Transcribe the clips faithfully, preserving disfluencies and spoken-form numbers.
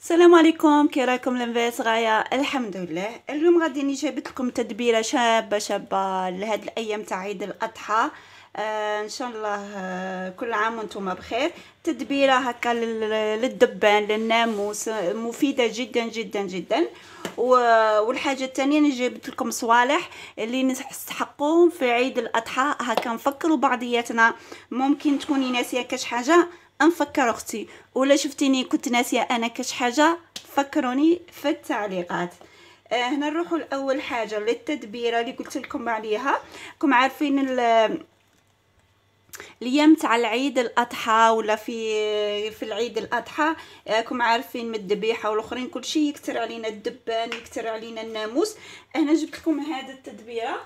السلام عليكم، كي راكم لاباس؟ غايه الحمد لله. اليوم غادي نجي جابت لكم تدبيره شابه شابه لهاد الايام تاع عيد الاضحى. آه ان شاء الله آه كل عام وانتم بخير. تدبيره هكا لل- للدبان للناموس، مفيده جدا جدا جدا. و- والحاجه الثانيه انا جبت لكم صوالح اللي نستحقوهم في عيد الاضحى. هكا نفكروا بعضياتنا، ممكن تكوني ناسيه كاش حاجه نفكر اختي، ولا شفتيني كنت ناسيه انا كاش حاجه فكروني في التعليقات. آه هنا نروحوا لاول حاجه للتدبيره اللي قلت لكم عليها. راكم عارفين الايام تاع العيد الاضحى ولا في في العيد الاضحى، راكم عارفين من الذبيحه والاخرين كل شيء يكثر علينا الدبان، يكثر علينا الناموس. هنا جبت لكم هذه التدبيره.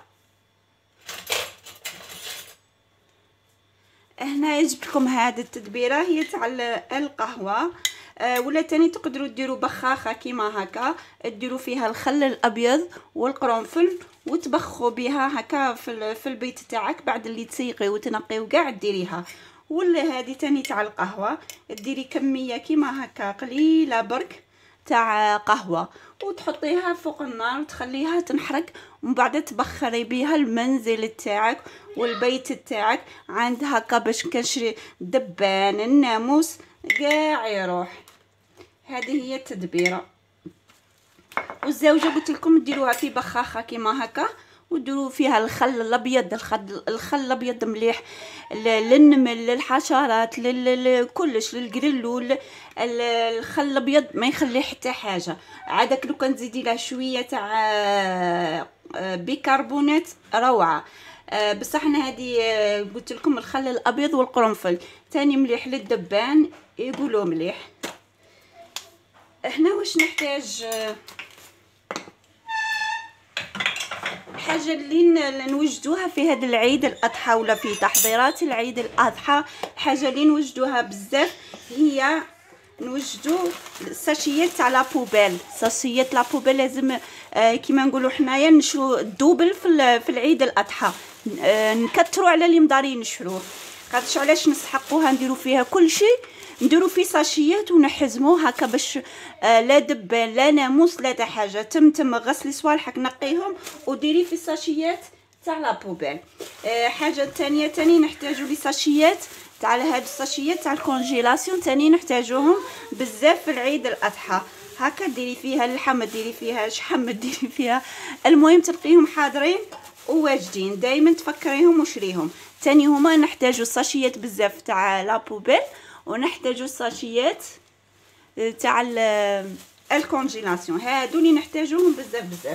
هنا جبت لكم هذه التدبيره، هي تاع القهوه. آه ولا تاني تقدروا ديروا بخاخه كيما هكا، ديروا فيها الخل الابيض والقرنفل وتبخوا بها هكا في في البيت تاعك بعد اللي تسيقي وتنقي وكاع ديريها. ولا هذه تاني تاع القهوه، ديري كميه كيما هكا قليله برك تاع قهوه وتحطيها فوق النار وتخليها تنحرق، ومن بعد تبخري بها المنزل تاعك والبيت تاعك عند هكا باش كنشري دبان الناموس كاع يروح. هذه هي التدبيره. والزوجه قلت لكم ديروها في بخاخه كيما هكا وديروا فيها الخل الابيض. الخل الخل الابيض مليح للنمل، للحشرات، لكلش، للجريلو. الخل الابيض ما يخلي حتى حاجه. عادك لو كان تزيدي له شويه تاع بيكربونات روعه. أه بصح انا هذه قلت لكم الخل الابيض والقرنفل تاني مليح للدبان، يقولوا مليح. هنا واش نحتاج؟ حاجه اللي نوجدوها في هذا العيد الاضحى ولا في تحضيرات العيد الاضحى، حاجه اللي نوجدوها بزاف هي نوجدوا ساشيات تاع لا بوبيل. ساشيات لا بوبيل لازم آه كيما نقولوا حنايا نشرو الدوبل في في العيد الاضحى، آه نكثروا على اللي مدارين نشروه. خاطرش علاش نسحقوها نديروا فيها كل شيء، نديروا في ساشيات ونحزموه هكا باش آه لا دبان لا ناموس لا تا حاجه. تم تم غسلي صوالحك نقيهم وديري في الساشيات تاع لا بوبيل. آه حاجه ثانيه تاني نحتاجوا لي ساشيات تاع هاد الساشيات تاع الكونجيلاسيون، تاني نحتاجوهم بزاف في العيد الاضحى. هكا ديري فيها اللحم، ديري فيها شحم، ديري فيها، المهم تلقيهم حاضرين وواجدين، دائما تفكريهم وشريهم. تاني هما نحتاجوا ساشيات بزاف تاع لا بوبيل، ونحتاجوا ساشيات تاع الكونجيلاسيون. هادو اللي نحتاجوهم بزاف بزاف.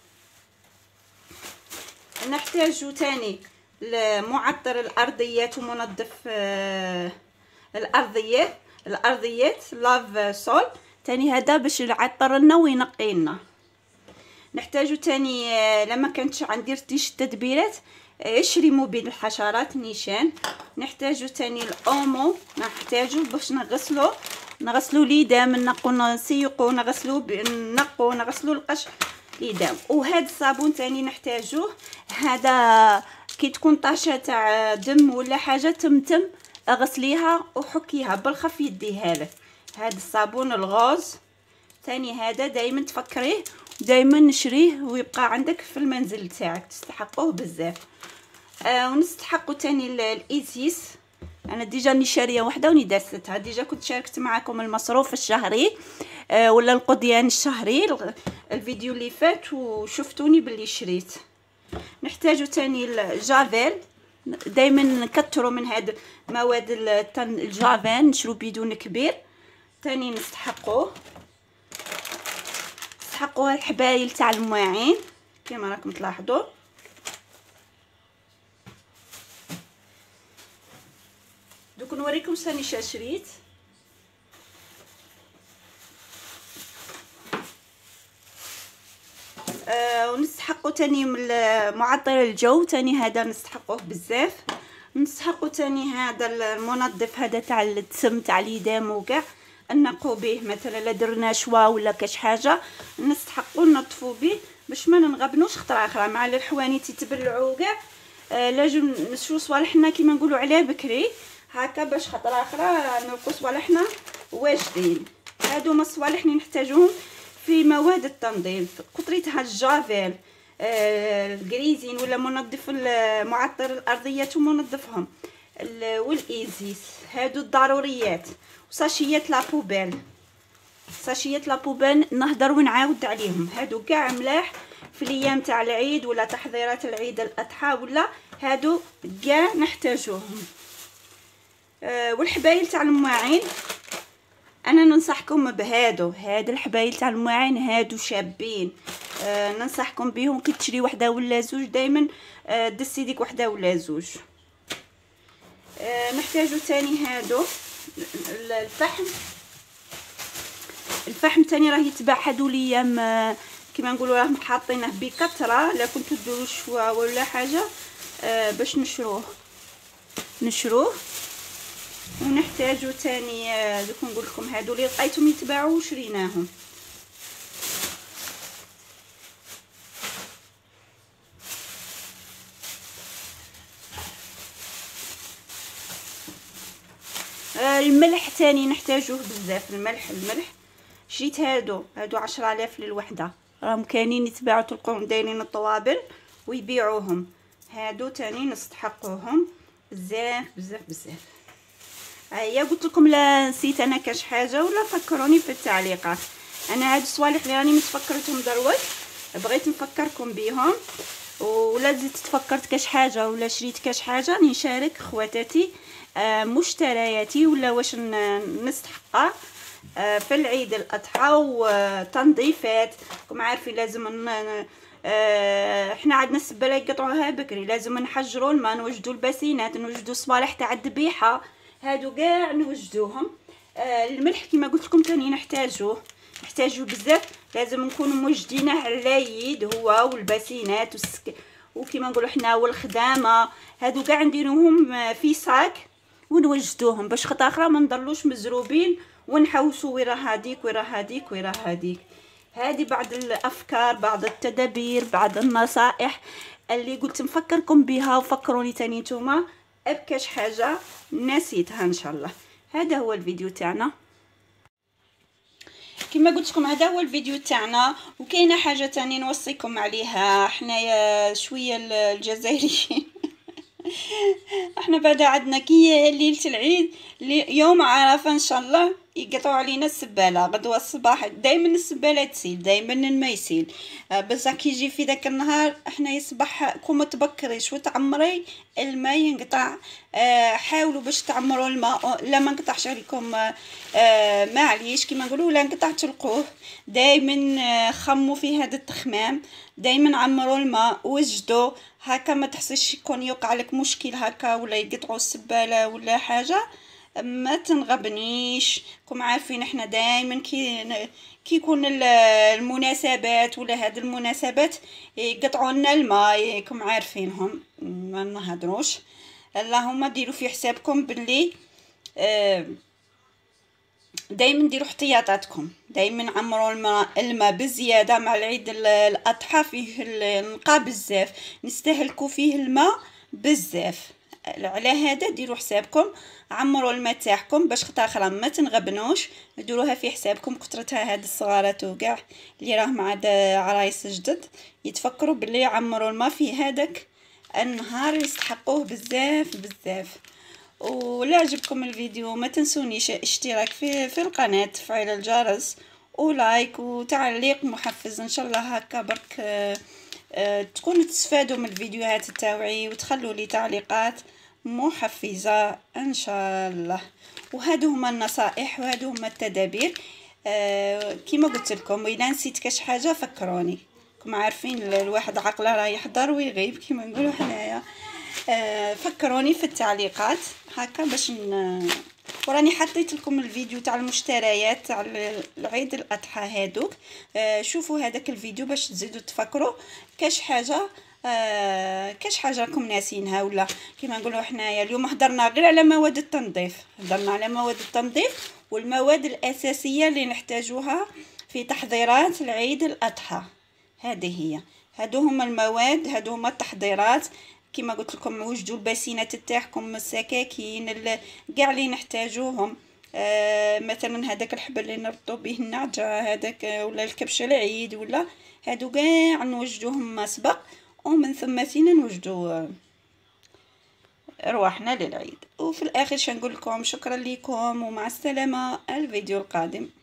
نحتاجوا تاني معطر الارضيات ومنظف آه الارضيات الارضيات لاف سول تاني، هذا باش يعطر لنا وينقي لنا. نحتاجوا تاني آه لما كانتش عندي رتيش التدبيرات اشري مبيد الحشرات نيشان. نحتاجوا تاني الاومو، نحتاجوا باش نغسلو نغسلو ليدام، نقو نسيقو نغسلو نقو نغسلو القش ليدام. وهذا الصابون تاني نحتاجوه، هذا كي تكون طاشه تاع دم ولا حاجه تمتم اغسليها وحكيها بالخف يديها له. هذا الصابون الغوز تاني، هذا دائما تفكريه دائما نشريه ويبقى عندك في المنزل تاعك، تستحقوه بزاف. آه ونستحقوا تاني الايزيس. انا ديجا راني شاريه وحده وني داستها، ديجا كنت شاركت معكم المصروف الشهري آه ولا القضيان الشهري الفيديو اللي فات وشفتوني باللي شريت. نحتاجوا تاني الجافيل، دائما نكثروا من هاد مواد الجافيل، نشرو بدون كبير تاني نستحقوه. نستحقوها الحبايل تاع المواعين كما راكم تلاحظوا. دوك نوريكم ثاني شريت. آه ونستحقوا تاني من معطر الجو تاني، هذا نستحقوه بزاف. نستحقوا تاني هذا المنظف هذا تاع الدسم تاع اليدام وكاع، نقوا به مثلا لا درنا شوا ولا كاش حاجه نستحقوا نطفوا به باش ما نغبنوش خطره اخرى مع الحوانيت يتبلعوا كاع. آه لازم نشرو صوالحنا كيما نقولوا عليه بكري هكا باش خطره اخرى نلقوا صوالحنا واجدين. هادو هما الصوالح اللي نحتاجوهم في مواد التنظيف. قطرتها الجافيل، آه الجريزين ولا منظف معطر الارضيات ومنظفهم، والايزيس. هادو الضروريات. وساشيات لابوبيل، ساشيات لابوبيل نهضر ونعاود عليهم. هادو كاع ملاح في الايام تاع العيد ولا تحضيرات العيد الاضحى، ولا هادو كاع نحتاجوهم. أه والحبايل تاع المواعين انا ننصحكم بهادو، هاد الحبايل تاع المواعين هادو شابين. أه ننصحكم بهم. كي تشري وحده ولا زوج دائما أه دسي ديك وحده ولا زوج. أه نحتاجو تاني هادو الفحم. الفحم تاني راه يتباع هادو الايام كيما نقولوا راهم حاطينه بكثره. لا كنتو ديروا شوا ولا حاجه آه باش نشروه نشروه ونحتاجو تاني آه دوك نقول لكم هادو اللي لقيتهم يتباعوا وشريناهم. آه الملح تاني نحتاجوه بزاف. الملح الملح شريت هادو هادو عشرة آلاف للوحده، راهم كاينين يتباعوا تلقوهم دايرين الطوابل ويبيعوهم. هادو تاني نستحقوهم بزاف بزاف بزاف. هيا قلت لكم لا نسيت انا كاش حاجه ولا فكروني في التعليقات. انا هاد الصوالح اللي راني متفكرتهم دروك بغيت نفكركم بيهم، ولا زدت تفكرت كاش حاجه ولا شريت كاش حاجه نشارك خواتاتي آه مشترياتي ولا واش نستحقها في العيد الاضحى وتنظيفات. راكم عارفين لازم احنا عندنا السباله يقطعوها بكري، لازم نحجروا الماء، نوجدوا الباسينات، نوجدوا الصوالح تاع الذبيحه. هادو كاع نوجدوهم. الملح كما قلت لكم ثاني نحتاجوه نحتاجوه بزاف. لازم نكونوا موجدينه على العيد هو والباسينات والسك... وكما نقولوا حنا والخدامه. هادو كاع نديروهم في صاك ونوجدوهم باش خطره اخرى ما نضلوش مزروبين ونحوسوا ويرا هاديك ويرا هاديك ويرا هاديك. هذه بعض الافكار، بعض التدابير، بعض النصائح اللي قلت نفكركم بها، وفكروني تاني نتوما بكاش حاجه نسيتها ان شاء الله. هذا هو الفيديو تاعنا كما قلت لكم، هذا هو الفيديو تاعنا. وكاينه حاجه تاني نوصيكم عليها حنايا شويه الجزائريين احنا بعد عندنا كي ليله العيد يوم عرفه ان شاء الله يقطعوا علينا السباله. غدوه الصباح دائما السباله تسيل، دائما الماء يسيل. بصح كي يجي في داك النهار احنا يصبح كون تبكريش وتعمري الماء ينقطع. اه حاولوا باش تعمروا الماء، لا ما نقطعش عليكم اه معليش كيما نقولوا لا نقطع تلقوه. دائما اه خموا في هذا التخمام، دائما عمروا الماء وجدوا هكا ما تحسش يكون يوقع لك مشكل هكا ولا يقطعوا السباله ولا حاجه. ما تنغبنيش. كم عارفين احنا دائما كي كي يكون المناسبات ولا هاد المناسبات يقطعوا لنا الماء، كم عارفينهم ما نهضروش. اللهم ديروا في حسابكم باللي دائما ديروا احتياطاتكم، دائما عمروا الماء الماء بزياده. مع العيد الاضحى فيه النقا بزاف، نستهلكوا فيه الماء بزاف. على هذا ديروا حسابكم، عمروا الماء تاعكم باش خطره اخرى ما تنغبنوش. ديروها في حسابكم. كثرتها هاد الصغارات وكاع اللي راهم عاد عرايس جدد يتفكروا باللي عمروا الماء في هذاك النهار، يستحقوه بزاف بزاف. ولا عجبكم الفيديو ما تنسونيش اشتراك في في القناه، تفعيل الجرس ولايك وتعليق محفز ان شاء الله. هكا برك اه اه تكونوا تستفادوا من الفيديوهات تاوعي وتخلوا لي تعليقات محفزه ان شاء الله. وهادو هما النصائح وهادو هما التدابير. اه كيما قلت لكم، اذا نسيت كاش حاجه فكروني. كما عارفين الواحد عقله راه يحضر ويغيب كيما نقولوا حنايا. اه فكروني في التعليقات هكا باش ن... وراني حطيت لكم الفيديو تاع المشتريات تاع العيد الاضحى هادوك. آه شوفوا هذاك الفيديو باش تزيدوا تفكروا كاش حاجه آه كاش حاجه راكم ناسينها. ولا كيما نقولوا حنايا اليوم هضرنا غير على مواد التنظيف، هضرنا على مواد التنظيف والمواد الاساسيه اللي نحتاجوها في تحضيرات العيد الاضحى. هذه هي، هادو هما المواد، هادو هما التحضيرات. كما قلت لكم وجدوا الباسينات تاعكم، السكاكين، كاع اللي نحتاجوهم. آه مثلا هذاك الحبل اللي نربطو به النعجه هذاك، ولا الكبش العيد، ولا هادو كاع نوجدوهم مسبق، ومن ثم تينا نوجدو رواحنا للعيد. وفي الاخر شنقول لكم شكرا لكم ومع السلامه، الفيديو القادم.